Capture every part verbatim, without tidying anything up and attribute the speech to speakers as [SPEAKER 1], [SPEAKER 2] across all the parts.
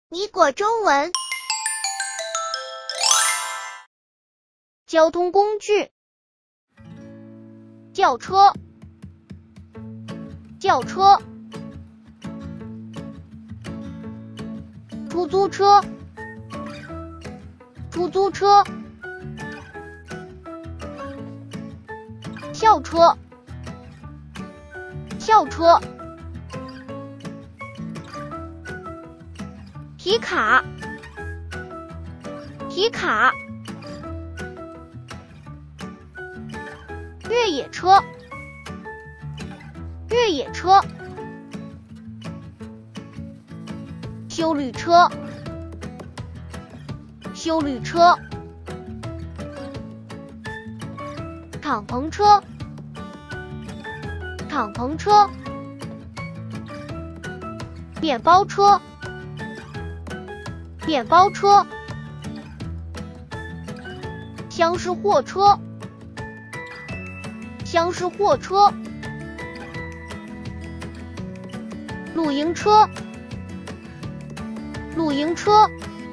[SPEAKER 1] 米果中文
[SPEAKER 2] 交通工具，轿车，轿车，出租车，出租车，校车，校车，皮卡，皮卡，越野车，越野车，休旅车，休旅车，敞篷车，敞篷车，面包车，面包车，厢式货车，厢式货车，露营车，露营车，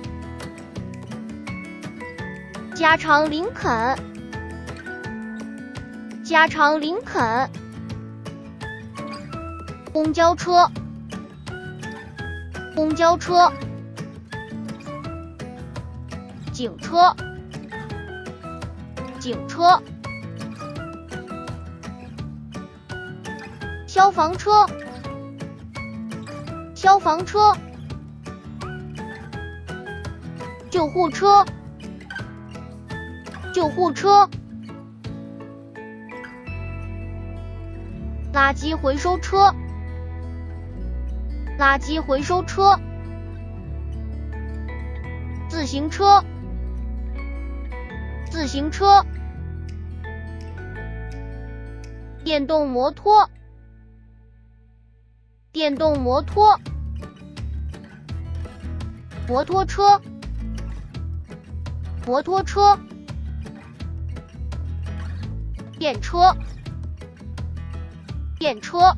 [SPEAKER 2] 加长林肯，加长林肯，公交车，公交车，警车，警车，消防车，消防车，救护车，救护车，垃圾回收车，垃圾回收车，自行车，自行车，电动摩托，电动摩托，摩托车，摩托车，电车，电车，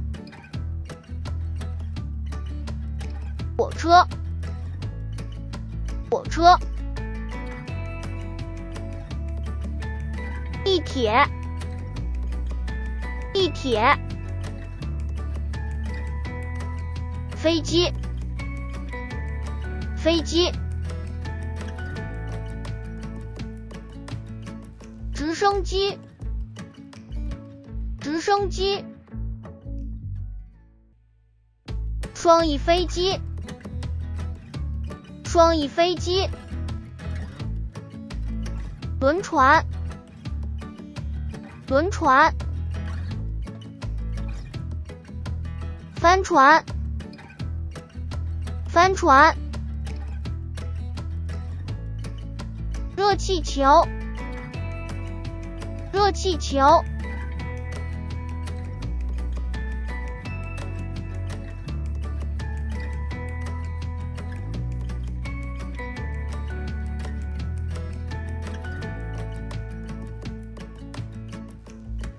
[SPEAKER 2] 火车，火车，地铁，地铁，飞机，飞机，直升机，直升机，双翼飞机，双翼飞机，轮船，轮船，帆船，帆船，热气球，热气球。